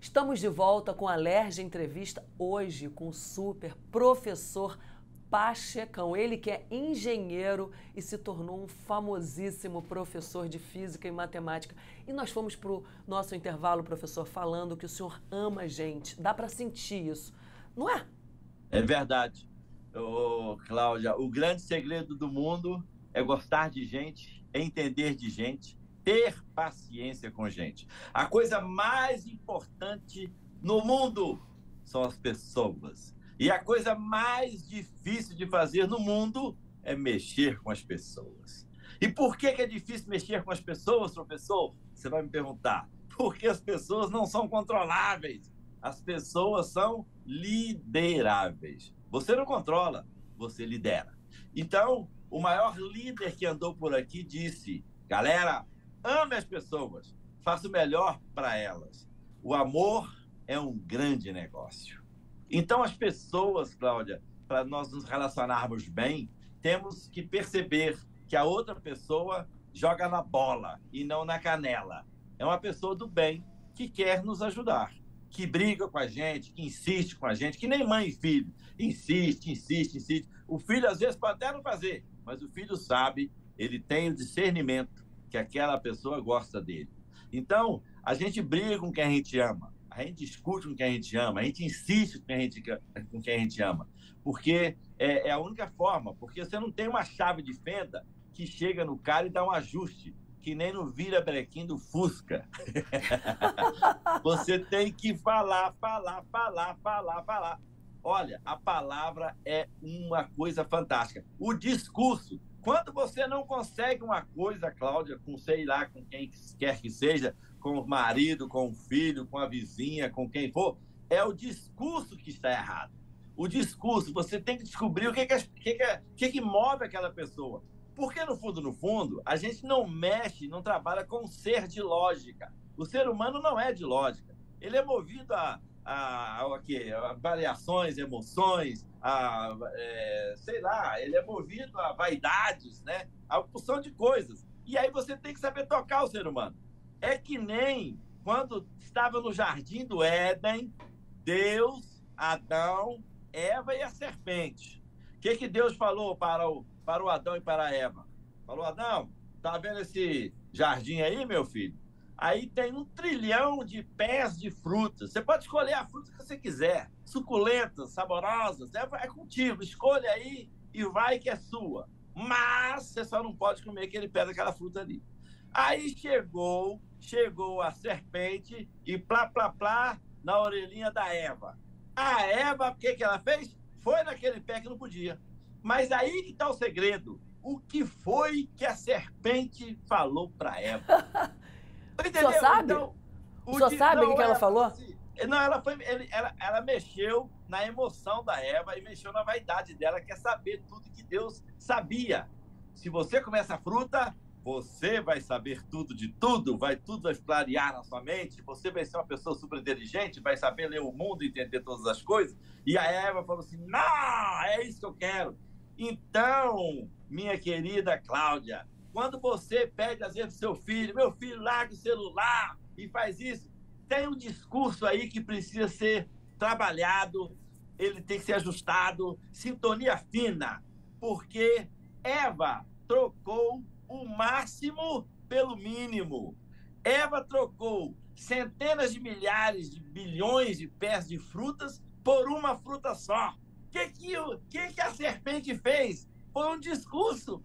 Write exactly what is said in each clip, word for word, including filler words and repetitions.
Estamos de volta com a Alerj Entrevista, hoje com o super professor Pachecão. Ele que é engenheiro e se tornou um famosíssimo professor de física e matemática. E nós fomos para o nosso intervalo, professor, falando que o senhor ama a gente. Dá para sentir isso, não é? É verdade. Ô, Cláudia, o grande segredo do mundo é gostar de gente, é entender de gente, ter paciência com gente. A coisa mais importante no mundo são as pessoas. E a coisa mais difícil de fazer no mundo é mexer com as pessoas. E por que que é difícil mexer com as pessoas, professor? Você vai me perguntar. Porque as pessoas não são controláveis. As pessoas são lideráveis. Você não controla, você lidera. Então, o maior líder que andou por aqui disse: galera, ame as pessoas, faça o melhor para elas. O amor é um grande negócio. Então, as pessoas, Cláudia, para nós nos relacionarmos bem, temos que perceber que a outra pessoa joga na bola e não na canela. É uma pessoa do bem que quer nos ajudar, que briga com a gente, que insiste com a gente, que nem mãe e filho. Insiste, insiste, insiste. O filho, às vezes, pode até não fazer, mas o filho sabe, ele tem o discernimento que aquela pessoa gosta dele. Então, a gente briga com quem a gente ama, a gente discute com quem a gente ama, a gente insiste com quem a gente, com quem a gente ama, porque é, é a única forma, porque você não tem uma chave de fenda que chega no cara e dá um ajuste, que nem no vira-brequim do Fusca. Você tem que falar, falar, falar, falar, falar. Olha, a palavra é uma coisa fantástica. O discurso, quando você não consegue uma coisa, Cláudia, com sei lá, com quem quer que seja, com o marido, com o filho, com a vizinha, com quem for, é o discurso que está errado. O discurso, você tem que descobrir o que, que, que, que, que move aquela pessoa. Porque, no fundo, no fundo, a gente não mexe, não trabalha com um ser de lógica. O ser humano não é de lógica. Ele é movido a, a, a, a, a variações, emoções, a, é, sei lá, ele é movido a vaidades, né? A opção de coisas. E aí você tem que saber tocar o ser humano. É que nem quando estava no jardim do Éden, Deus, Adão, Eva e a serpente. O que, que Deus falou para o para o Adão e para a Eva? Falou: Adão, tá vendo esse jardim aí, meu filho? Aí tem um trilhão de pés de frutas. Você pode escolher a fruta que você quiser. Suculentas, saborosas, é, é contigo. Escolha aí e vai que é sua. Mas você só não pode comer aquele pé daquela fruta ali. Aí chegou, chegou a serpente e plá, plá, plá na orelhinha da Eva. A Eva, o que, que ela fez? Foi naquele pé que não podia. Mas aí que está o segredo. O que foi que a serpente falou para Eva? Entendeu? O senhor sabe? Então, o, o senhor sabe o que, que ela, ela falou? Assim, não, ela, foi, ela, ela mexeu na emoção da Eva e mexeu na vaidade dela, quer saber tudo que Deus sabia. Se você comer essa fruta, você vai saber tudo de tudo, vai tudo vai clarear na sua mente, você vai ser uma pessoa super inteligente, vai saber ler o mundo, entender todas as coisas. E a Eva falou assim: não, é isso que eu quero. Então, minha querida Cláudia, quando você pede às vezes pro seu filho, meu filho, larga o celular e faz isso, tem um discurso aí que precisa ser trabalhado, ele tem que ser ajustado, sintonia fina, porque Eva trocou o máximo pelo mínimo. Eva trocou centenas de milhares de bilhões de pés de frutas por uma fruta só. O que, que, que, que a serpente fez? Foi um discurso.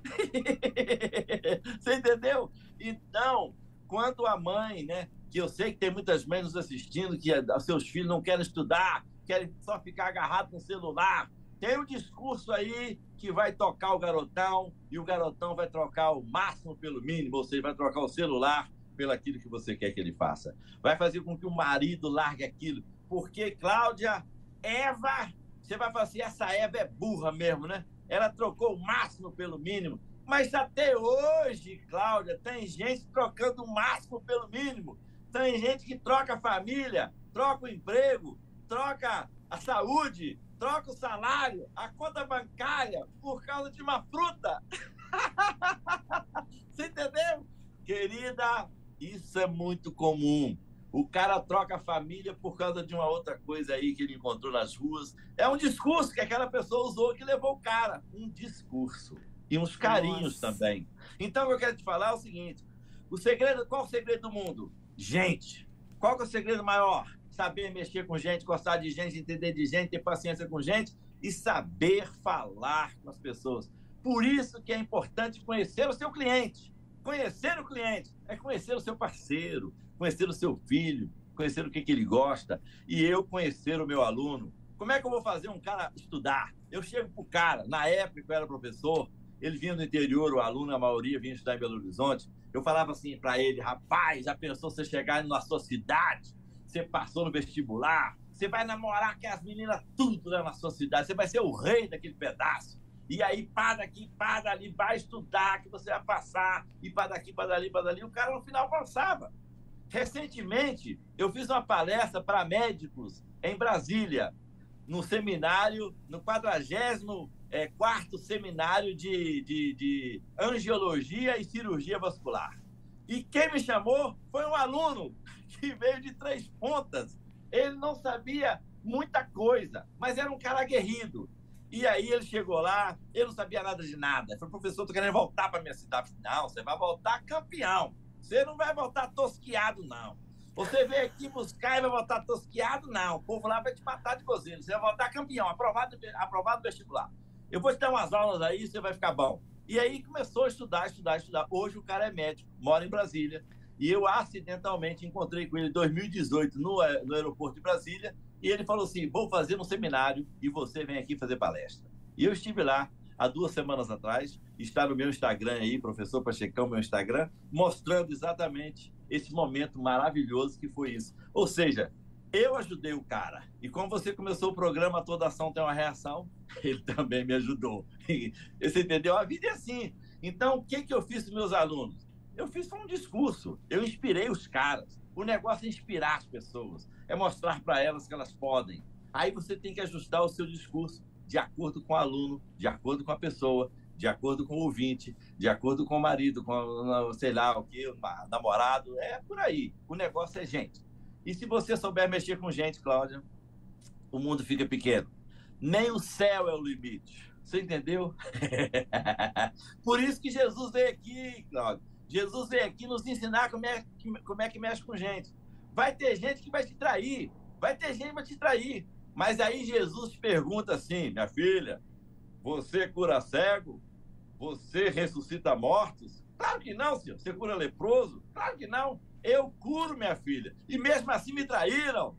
Você entendeu? Então, quando a mãe, né, que eu sei que tem muitas mães nos assistindo, que os seus filhos não querem estudar, querem só ficar agarrados no celular, tem um discurso aí que vai tocar o garotão e o garotão vai trocar o máximo pelo mínimo, ou seja, vai trocar o celular pelo aquilo que você quer que ele faça. Vai fazer com que o marido largue aquilo. Porque, Cláudia, Eva, você vai falar assim, essa Eva é burra mesmo, né? Ela trocou o máximo pelo mínimo. Mas até hoje, Cláudia, tem gente trocando o máximo pelo mínimo. Tem gente que troca a família, troca o emprego, troca a saúde, troca o salário, a conta bancária por causa de uma fruta. Você entendeu? Querida, isso é muito comum. O cara troca a família por causa de uma outra coisa aí que ele encontrou nas ruas. É um discurso que aquela pessoa usou que levou o cara. Um discurso. E uns carinhos Nossa. também. Então, o que eu quero te falar é o seguinte. O segredo, qual o segredo do mundo? Gente. Qual que é o segredo maior? Saber mexer com gente, gostar de gente, entender de gente, ter paciência com gente e saber falar com as pessoas. Por isso que é importante conhecer o seu cliente. Conhecer o cliente é conhecer o seu parceiro, conhecer o seu filho, conhecer o que, que ele gosta. E eu conhecer o meu aluno. Como é que eu vou fazer um cara estudar? Eu chego pro cara, na época que eu era professor, ele vinha do interior, o aluno, a maioria, vinha estudar em Belo Horizonte. Eu falava assim para ele, rapaz, já pensou você chegar na sua cidade? Você passou no vestibular, você vai namorar com as meninas tudo lá na sua cidade, você vai ser o rei daquele pedaço. E aí, pá daqui, pá dali, vai estudar, que você vai passar, e pá daqui, pá dali, pá dali. O cara, no final, passava. Recentemente, eu fiz uma palestra para médicos em Brasília, no seminário, no quadragésimo quarto seminário de, de, de angiologia e cirurgia vascular. E quem me chamou foi um aluno que veio de Três Pontas. Ele não sabia muita coisa, mas era um cara aguerrido. E aí ele chegou lá, ele não sabia nada de nada. Ele falou, professor, estou querendo voltar para minha cidade. Não, você vai voltar campeão. Você não vai voltar tosquiado, não. Você veio aqui buscar e vai voltar tosquiado, não. O povo lá vai te matar de cozinha. Você vai voltar campeão, aprovado, aprovado no vestibular. Eu vou te dar umas aulas aí, você vai ficar bom. E aí começou a estudar, estudar, estudar. Hoje o cara é médico, mora em Brasília. E eu acidentalmente encontrei com ele em dois mil e dezoito no, no aeroporto de Brasília. E ele falou assim, vou fazer um seminário e você vem aqui fazer palestra. E eu estive lá há duas semanas atrás, está no meu Instagram aí, professor Pachecão, meu Instagram, mostrando exatamente esse momento maravilhoso que foi isso. Ou seja, eu ajudei o cara. E como você começou o programa Toda Ação Tem uma Reação, ele também me ajudou. Você entendeu? A vida é assim. Então, o que, que eu fiz com meus alunos? Eu fiz um discurso, eu inspirei os caras. O negócio é inspirar as pessoas, é mostrar para elas que elas podem. Aí você tem que ajustar o seu discurso de acordo com o aluno, de acordo com a pessoa, de acordo com o ouvinte, de acordo com o marido, com, sei lá, o que, o namorado, é por aí. O negócio é gente. E se você souber mexer com gente, Cláudia, o mundo fica pequeno. Nem o céu é o limite. Você entendeu? Por isso que Jesus veio aqui, Cláudia. Jesus veio aqui nos ensinar como é, como é que mexe com gente. Vai ter gente que vai te trair. Vai ter gente que vai te trair. Mas aí Jesus te pergunta assim, minha filha, você cura cego? Você ressuscita mortos? Claro que não, senhor. Você cura leproso? Claro que não. Eu curo, minha filha. E mesmo assim me traíram.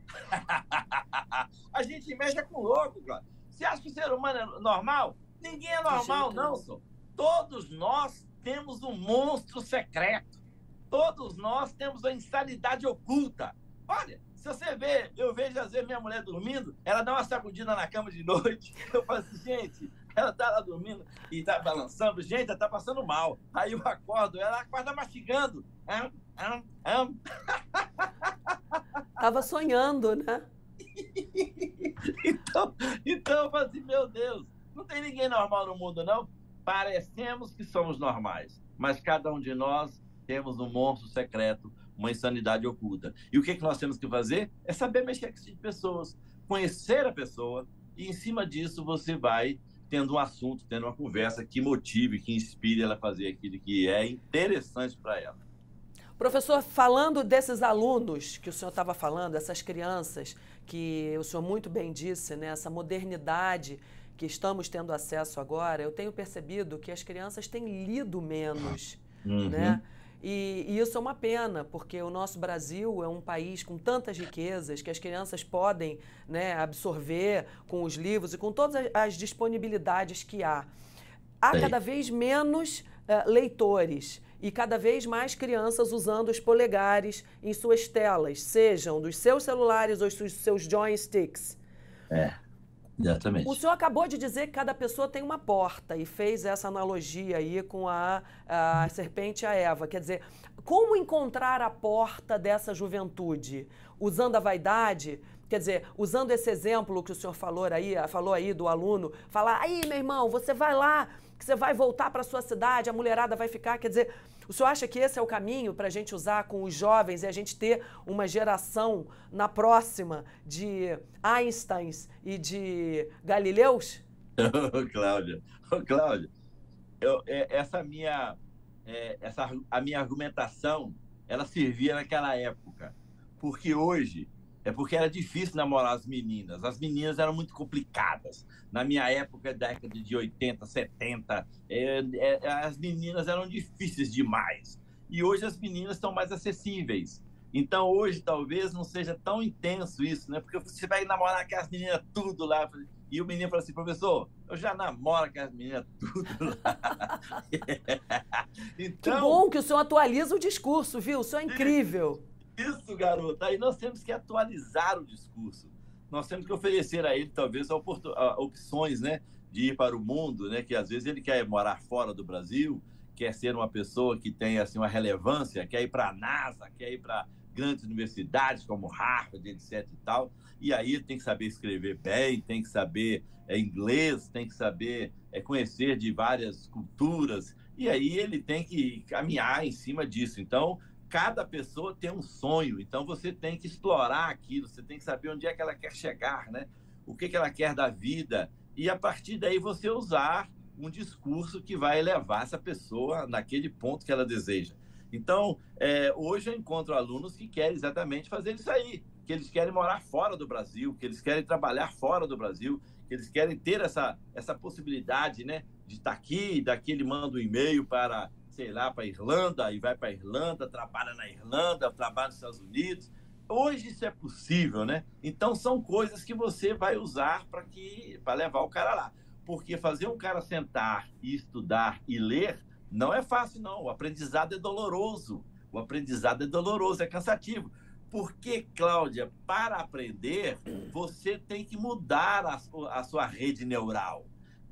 A gente mexe com louco, cara. Você acha que o ser humano é normal? Ninguém é normal, não, senhor. Todos nós temos um monstro secreto. Todos nós temos a insanidade oculta. Olha, se você vê, eu vejo às vezes minha mulher dormindo, ela dá uma sacudida na cama de noite. Eu falo assim, gente, ela tá lá dormindo e tá balançando. Gente, ela tá passando mal. Aí eu acordo, ela acorda mastigando. Am, am, am. Tava sonhando, né? então, então eu falo assim, meu Deus, não tem ninguém normal no mundo, não? Parecemos que somos normais, mas cada um de nós temos um monstro secreto, uma insanidade oculta. E o que, que nós temos que fazer? É saber mexer com essas pessoas, conhecer a pessoa, e em cima disso você vai tendo um assunto, tendo uma conversa que motive, que inspire ela a fazer aquilo que é interessante para ela. Professor, falando desses alunos que o senhor estava falando, essas crianças, que o senhor muito bem disse, né, essa modernidade que estamos tendo acesso agora, eu tenho percebido que as crianças têm lido menos, uhum. né? E, e isso é uma pena, porque o nosso Brasil é um país com tantas riquezas que as crianças podem, né, absorver com os livros e com todas as disponibilidades que há. Há Sim. cada vez menos uh, leitores e cada vez mais crianças usando os polegares em suas telas, sejam dos seus celulares ou dos seus joysticks. É. Exatamente. O senhor acabou de dizer que cada pessoa tem uma porta e fez essa analogia aí com a, a serpente e a Eva. Quer dizer, como encontrar a porta dessa juventude? Usando a vaidade? Quer dizer, usando esse exemplo que o senhor falou aí, falou aí do aluno, falar, aí, meu irmão, você vai lá que você vai voltar para a sua cidade, a mulherada vai ficar. Quer dizer, o senhor acha que esse é o caminho para a gente usar com os jovens e a gente ter uma geração na próxima de Einsteins e de Galileus? Ô, Cláudia, ô, Cláudia, eu, é, essa minha, é, essa, a minha argumentação, ela servia naquela época, porque hoje é porque era difícil namorar as meninas. As meninas eram muito complicadas. Na minha época, década de oitenta, setenta, é, é, as meninas eram difíceis demais. E hoje as meninas estão mais acessíveis. Então, hoje, talvez não seja tão intenso isso, né? Porque você vai namorar aquelas meninas tudo lá. E o menino fala assim, professor, eu já namoro aquelas meninas tudo lá. Então, que bom que o senhor atualiza o discurso, viu? O senhor é incrível. Isso, garoto. Aí nós temos que atualizar o discurso. Nós temos que oferecer a ele, talvez, opções, né, de ir para o mundo, né, que às vezes ele quer morar fora do Brasil, quer ser uma pessoa que tenha assim, uma relevância, quer ir para a NASA, quer ir para grandes universidades como Harvard, etc e tal. E aí ele tem que saber escrever bem, tem que saber é, inglês, tem que saber é, conhecer de várias culturas. E aí ele tem que caminhar em cima disso. Então, cada pessoa tem um sonho, então você tem que explorar aquilo, você tem que saber onde é que ela quer chegar, né? O que, que ela quer da vida, e a partir daí você usar um discurso que vai levar essa pessoa naquele ponto que ela deseja. Então, é, hoje eu encontro alunos que querem exatamente fazer isso aí, que eles querem morar fora do Brasil, que eles querem trabalhar fora do Brasil, que eles querem ter essa, essa possibilidade, né, de estar aqui, daqui ele manda um e-mail para... sei lá, para a Irlanda, e vai para a Irlanda, trabalha na Irlanda, trabalha nos Estados Unidos. Hoje isso é possível, né? Então são coisas que você vai usar para que para levar o cara lá. Porque fazer um cara sentar e estudar e ler não é fácil, não. O aprendizado é doloroso. O aprendizado é doloroso, é cansativo. Porque, Cláudia, para aprender, você tem que mudar a, a sua rede neural.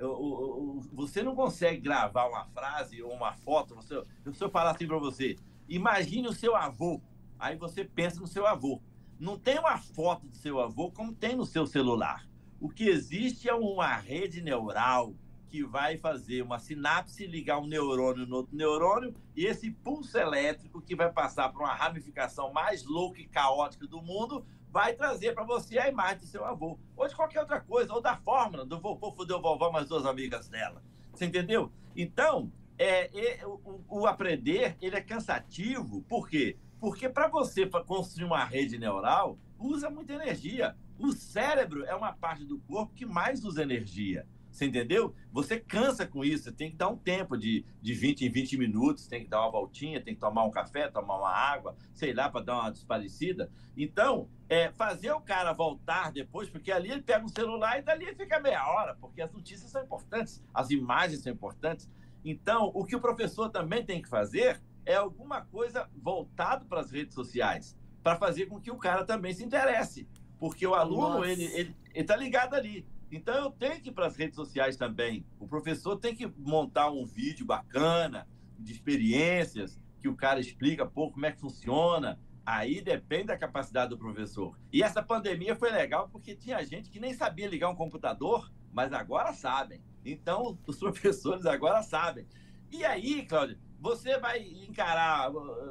Você não consegue gravar uma frase ou uma foto. Você, se eu falar assim para você, imagine o seu avô, aí você pensa no seu avô. Não tem uma foto do seu avô como tem no seu celular. O que existe é uma rede neural que vai fazer uma sinapse, ligar um neurônio no outro neurônio, e esse pulso elétrico que vai passar para uma ramificação mais louca e caótica do mundo vai trazer para você a imagem do seu avô, ou de qualquer outra coisa, ou da fórmula do vovô fudeu vovó mais duas amigas dela. Você entendeu? Então, é, é, o, o aprender, ele é cansativo. Por quê? Porque para você construir uma rede neural, usa muita energia. O cérebro é uma parte do corpo que mais usa energia. Você entendeu? Você cansa com isso, você tem que dar um tempo de, de vinte em vinte minutos, tem que dar uma voltinha, tem que tomar um café, tomar uma água, sei lá, para dar uma desparecida. Então, é, fazer o cara voltar depois, porque ali ele pega um celular e dali ele fica meia hora, porque as notícias são importantes, as imagens são importantes. Então, o que o professor também tem que fazer é alguma coisa voltado para as redes sociais, para fazer com que o cara também se interesse, porque o aluno, Nossa. ele ele está ligado ali. Então, eu tenho que ir para as redes sociais também. O professor tem que montar um vídeo bacana, de experiências, que o cara explica pouco como é que funciona. Aí depende da capacidade do professor. E essa pandemia foi legal porque tinha gente que nem sabia ligar um computador, mas agora sabem. Então, os professores agora sabem. E aí, Cláudia, você vai encarar...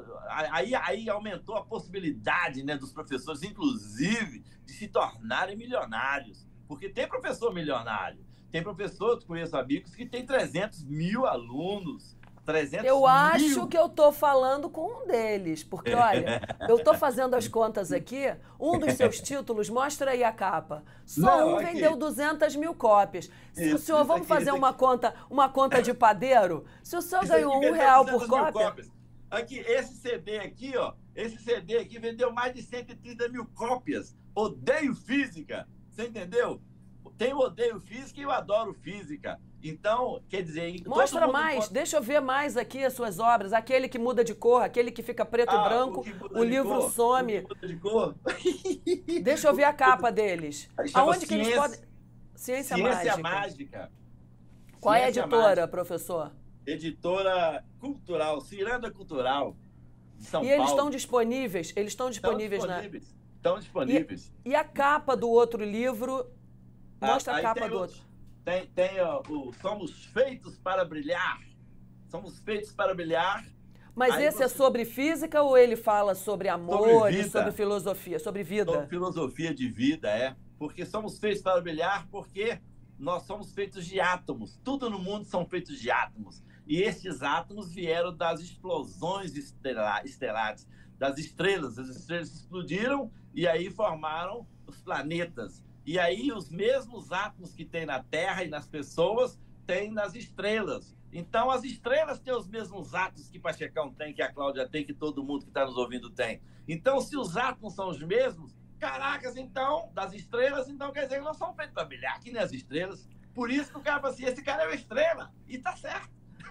Aí, aí aumentou a possibilidade, né, dos professores, inclusive, de se tornarem milionários. Porque tem professor milionário, tem professor, eu conheço amigos que tem trezentos mil alunos, trezentos Eu mil. acho que eu tô falando com um deles, porque olha, eu tô fazendo as contas aqui, um dos seus títulos, mostra aí a capa, só Não, um aqui. vendeu duzentas mil cópias. Se Isso, o senhor, isso vamos aqui, fazer isso uma conta, uma conta de padeiro, se o senhor Isso ganhou aqui um vendeu real por duzentas mil cópia... cópias. Aqui, esse C D aqui, ó, esse C D aqui vendeu mais de cento e trinta mil cópias. Odeio física, você entendeu? Tem o odeio física e eu adoro física. Então, quer dizer... Mostra mais, pode... deixa eu ver mais aqui as suas obras. Aquele que muda de cor, aquele que fica preto ah, e branco, o, o livro cor, some. O que muda de cor. Deixa eu ver a capa deles. Aonde ciência, que eles podem... Ciência, Ciência Mágica. Mágica. Qual é a Ciência editora, Mágica. professor? Editora Cultural, Ciranda Cultural, de São e Paulo. E eles estão disponíveis? Eles estão disponíveis, estão né? disponíveis, Estão disponíveis. E, e a capa do outro livro... Mostra ah, a capa do outro. tem, tem ó, o Somos Feitos para Brilhar. Somos feitos para brilhar. Mas Aí esse é você... sobre física ou ele fala sobre amor sobre e sobre filosofia? Sobre vida? Sobre filosofia de vida, é. Porque somos feitos para brilhar, porque nós somos feitos de átomos. Tudo no mundo são feitos de átomos. E estes átomos vieram das explosões estelares, das estrelas. As estrelas explodiram e aí formaram os planetas. E aí os mesmos átomos que tem na Terra e nas pessoas tem nas estrelas. Então, as estrelas têm os mesmos átomos que Pachecão tem, que a Cláudia tem, que todo mundo que está nos ouvindo tem. Então, se os átomos são os mesmos, caracas, então, das estrelas, então quer dizer que nós somos feitos para brilhar, que nem as estrelas. Por isso que o cara fala assim, esse cara é uma estrela. E tá certo.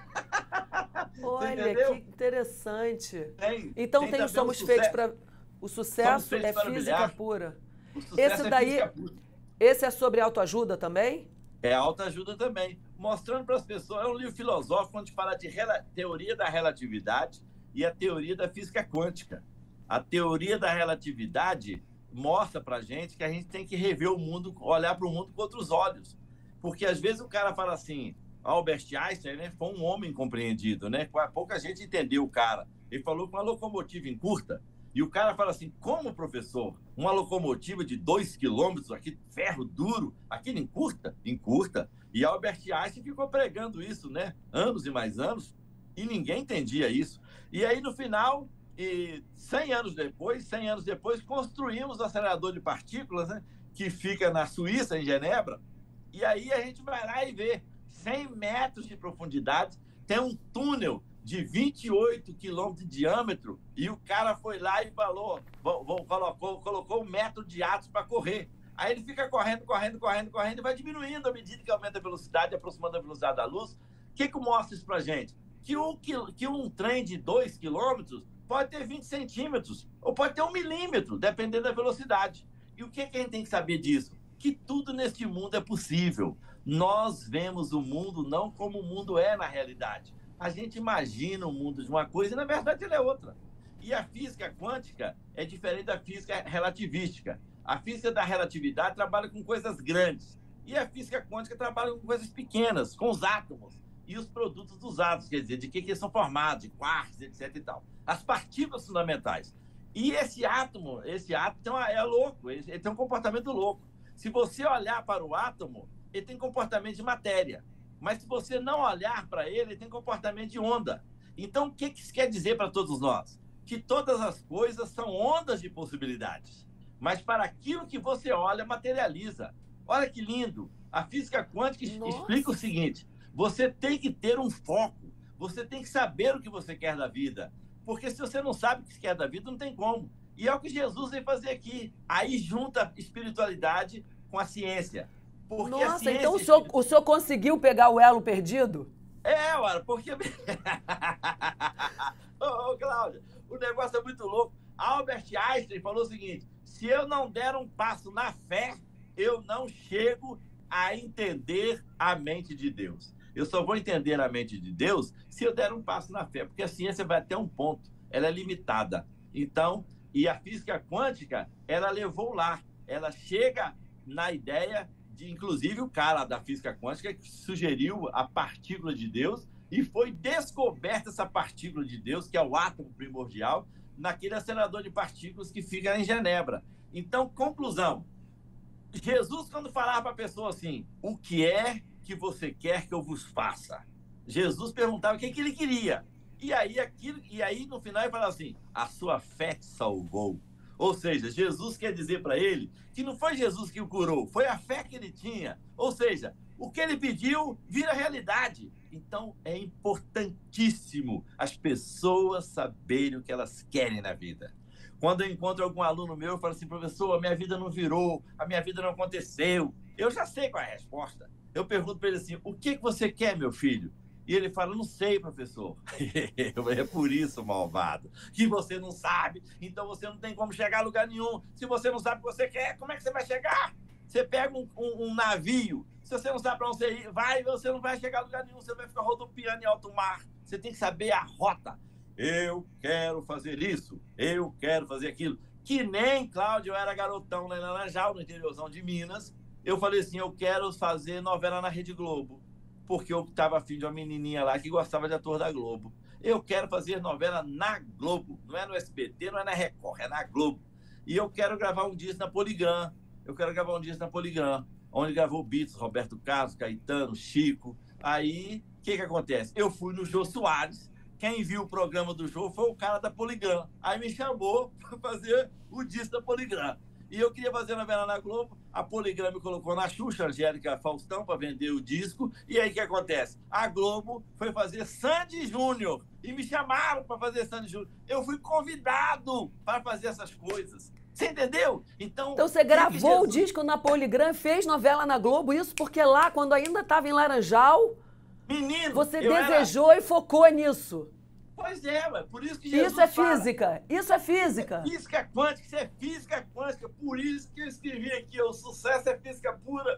Olha, que interessante. Tem, então, tem tem o Somos Feitos para... O sucesso é física brilhar. pura. O sucesso esse é daí, física pura. Esse é sobre autoajuda também? É autoajuda também. Mostrando para as pessoas, é um livro filosófico onde fala de teoria da relatividade e a teoria da física quântica. A teoria da relatividade mostra para a gente que a gente tem que rever o mundo, olhar para o mundo com outros olhos. Porque às vezes o cara fala assim, Albert Einstein, né, foi um homem compreendido, né? Pouca gente entendeu o cara. Ele falou com uma locomotiva encurta. E o cara fala assim, como, professor? Uma locomotiva de dois quilômetros, aqui, ferro duro, aquilo encurta? Encurta. E Albert Einstein ficou pregando isso, né? Anos e mais anos, e ninguém entendia isso. E aí, no final, e cem anos depois, cem anos depois, construímos o acelerador de partículas, né? Que fica na Suíça, em Genebra. E aí a gente vai lá e vê cem metros de profundidade, tem um túnel de vinte e oito quilômetros de diâmetro, e o cara foi lá e falou, vou, vou, colocou, colocou um metro de atos para correr. Aí ele fica correndo, correndo, correndo, correndo, e vai diminuindo à medida que aumenta a velocidade, aproximando a velocidade da luz. O que que mostra isso para gente? Que um, que um trem de dois quilômetros pode ter vinte centímetros, ou pode ter um milímetro, dependendo da velocidade. E o que que a gente tem que saber disso? Que tudo neste mundo é possível. Nós vemos o mundo não como o mundo é na realidade. A gente imagina o mundo de uma coisa e, na verdade, ele é outra. E a física quântica é diferente da física relativística. A física da relatividade trabalha com coisas grandes. E a física quântica trabalha com coisas pequenas, com os átomos e os produtos dos átomos, quer dizer, de que, que eles são formados, de quarks, etc e tal. As partículas fundamentais. E esse átomo, esse átomo tem uma, é louco, ele, ele tem um comportamento louco. Se você olhar para o átomo, ele tem comportamento de matéria. Mas se você não olhar para ele, ele tem comportamento de onda. Então, o que isso quer dizer para todos nós? Que todas as coisas são ondas de possibilidades. Mas para aquilo que você olha, materializa. Olha que lindo. A física quântica Nossa. explica o seguinte. Você tem que ter um foco. Você tem que saber o que você quer da vida. Porque se você não sabe o que quer da vida, não tem como. E é o que Jesus veio fazer aqui. Aí junta a espiritualidade com a ciência. Porque Nossa, ciência, então o senhor, o senhor conseguiu pegar o elo perdido? É, ora, porque... ô, ô, Cláudia, o negócio é muito louco. Albert Einstein falou o seguinte, se eu não der um passo na fé, eu não chego a entender a mente de Deus. Eu só vou entender a mente de Deus se eu der um passo na fé, porque a ciência vai até um ponto, ela é limitada. Então, e a física quântica, ela levou lá, ela chega na ideia... de, inclusive, o cara da física quântica que sugeriu a partícula de Deus e foi descoberta essa partícula de Deus, que é o átomo primordial, naquele acelerador de partículas que fica em Genebra. Então, conclusão, Jesus, quando falava para a pessoa assim, o que é que você quer que eu vos faça? Jesus perguntava o que, que ele queria. E aí, aquilo, e aí, no final, ele falava assim, a sua fé te salvou. Ou seja, Jesus quer dizer para ele que não foi Jesus que o curou, foi a fé que ele tinha. Ou seja, o que ele pediu vira realidade. Então, é importantíssimo as pessoas saberem o que elas querem na vida. Quando eu encontro algum aluno meu, eu falo assim, professor, a minha vida não virou, a minha vida não aconteceu. Eu já sei qual é a resposta. Eu pergunto para ele assim, o que você quer, meu filho? E ele fala, não sei, professor. É por isso, malvado, que você não sabe, então você não tem como chegar a lugar nenhum. Se você não sabe o que você quer, como é que você vai chegar? Você pega um, um, um navio, se você não sabe para onde você ir, vai, você não vai chegar a lugar nenhum, você vai ficar rodopiando em alto mar. Você tem que saber a rota. Eu quero fazer isso, eu quero fazer aquilo. Que nem, Cláudio, eu era garotão lá em Laranjal, no interiorzão de Minas, eu falei assim, eu quero fazer novela na Rede Globo, porque eu estava afim de uma menininha lá que gostava de ator da Globo. Eu quero fazer novela na Globo, não é no S B T, não é na Record, é na Globo. E eu quero gravar um disco na Poligram, eu quero gravar um disco na Poligram, onde gravou Beatles, Roberto Carlos, Caetano, Chico. Aí, o que que acontece? Eu fui no Jô Soares, quem viu o programa do Jô foi o cara da Poligram. Aí me chamou para fazer o disco da Poligram. E eu queria fazer novela na Globo, a Poligram me colocou na Xuxa, Angélica Faustão, para vender o disco. E aí o que acontece? A Globo foi fazer Sandy Júnior e me chamaram para fazer Sandy Júnior. Eu fui convidado para fazer essas coisas. Você entendeu? Então, então você gravou o disco na Poligram, fez novela na Globo, isso porque lá, quando ainda estava em Laranjal, menino, você desejou era... e focou nisso. Pois é, mas por isso que Jesus Isso é fala. física, isso é física. É física quântica, isso é física quântica. Por isso que eu escrevi aqui, o sucesso é física pura.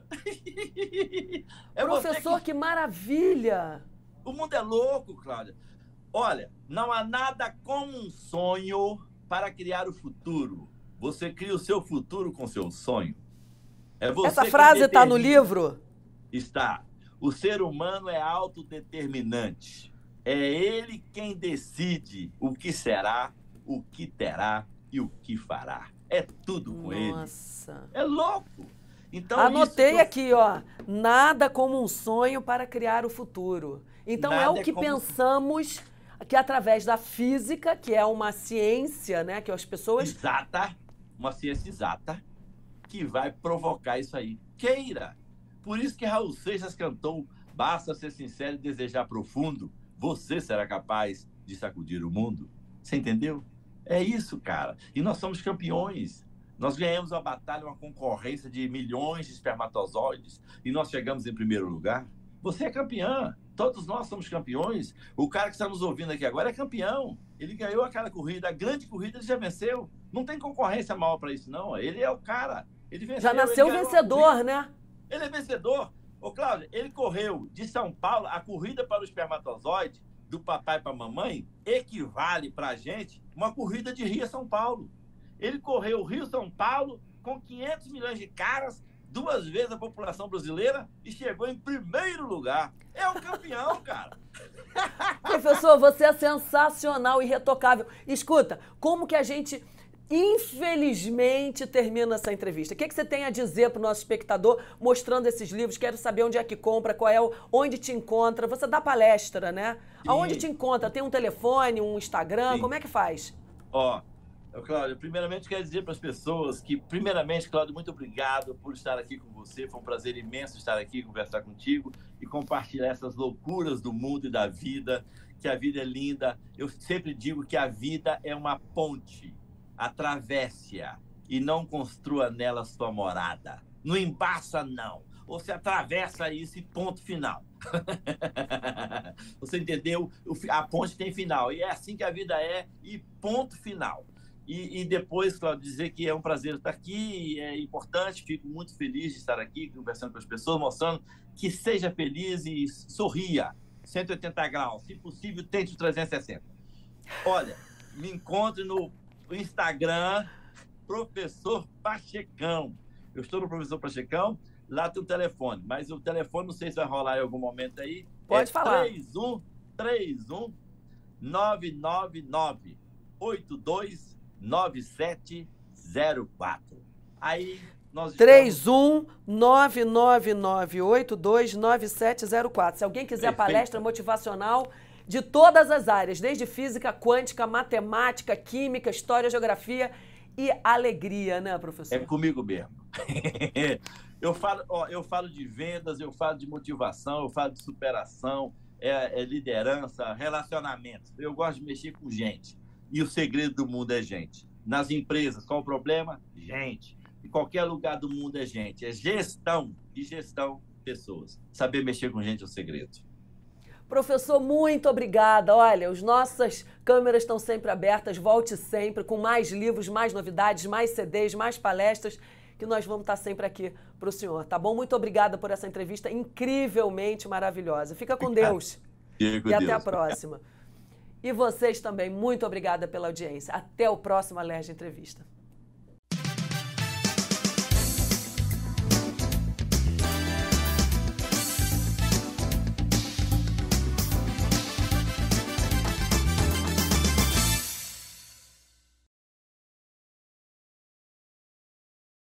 É Professor, que... que maravilha! O mundo é louco, Cláudia. Olha, não há nada como um sonho para criar o futuro. Você cria o seu futuro com seu sonho. É você Essa frase está no livro? Está. O ser humano é autodeterminante. É ele quem decide o que será, o que terá e o que fará. É tudo com ele. Nossa. É louco. Então, anotei eu... aqui, ó. Nada como um sonho para criar o futuro. Então Nada é o que é como... pensamos que através da física, que é uma ciência, né, que as pessoas... Exata, uma ciência exata, que vai provocar isso aí. Queira. Por isso que Raul Seixas cantou, basta ser sincero e desejar profundo, você será capaz de sacudir o mundo. Você entendeu? É isso, cara. E nós somos campeões. Nós ganhamos uma batalha, uma concorrência de milhões de espermatozoides e nós chegamos em primeiro lugar. Você é campeã. Todos nós somos campeões. O cara que está nos ouvindo aqui agora é campeão. Ele ganhou aquela corrida, a grande corrida, ele já venceu. Não tem concorrência maior para isso, não. Ele é o cara. Ele venceu. Já nasceu vencedor, né? Ele é vencedor. Ô, Cláudia, ele correu de São Paulo, a corrida para o espermatozoide, do papai para a mamãe, equivale para a gente uma corrida de Rio-São Paulo. Ele correu Rio-São Paulo com quinhentos milhões de caras, duas vezes a população brasileira, e chegou em primeiro lugar. É um campeão, cara. Professor, você é sensacional, irretocável. Escuta, como que a gente... infelizmente, termina essa entrevista. O que, que você tem a dizer para o nosso espectador, mostrando esses livros? Quero saber onde é que compra, qual é o, onde te encontra. Você dá palestra, né? Sim. Aonde te encontra? Tem um telefone, um Instagram? Sim. Como é que faz? Ó, Cláudio, primeiramente quero dizer para as pessoas que, primeiramente, Cláudio, muito obrigado por estar aqui com você. Foi um prazer imenso estar aqui, conversar contigo e compartilhar essas loucuras do mundo e da vida, que a vida é linda. Eu sempre digo que a vida é uma ponte. Atravesse-a e não construa nela sua morada. Não embaça, não. Você atravessa isso e ponto final. Você entendeu? A ponte tem final. E é assim que a vida é e ponto final. E, e depois, Cláudio, dizer que é um prazer estar aqui, é importante, fico muito feliz de estar aqui conversando com as pessoas, mostrando que seja feliz e sorria. cento e oitenta graus. Se possível, tente o trezentos e sessenta. Olha, me encontre no o Instagram, Professor Pachecão. Eu estou no Professor Pachecão, lá tem o telefone, mas o telefone não sei se vai rolar em algum momento aí. Pode é falar. três um três um nove nove nove oito dois nove sete zero quatro. Aí nós três um nove nove nove oito dois nove sete zero quatro. Se alguém quiser Perfeito. Palestra motivacional de todas as áreas, desde física, quântica, matemática, química, história, geografia e alegria, né, professor? É comigo mesmo. eu, falo, ó, eu falo de vendas, eu falo de motivação, eu falo de superação, é, é liderança, relacionamento. Eu gosto de mexer com gente. E o segredo do mundo é gente. Nas empresas, qual o problema? Gente. Em qualquer lugar do mundo é gente. É gestão. E gestão, pessoas. Saber mexer com gente é o segredo. Professor, muito obrigada. Olha, as nossas câmeras estão sempre abertas. Volte sempre com mais livros, mais novidades, mais C Ds, mais palestras, que nós vamos estar sempre aqui para o senhor, tá bom? Muito obrigada por essa entrevista incrivelmente maravilhosa. Fica com Deus. E até Deus. A próxima. E vocês também, muito obrigada pela audiência. Até o próximo Alerj Entrevista.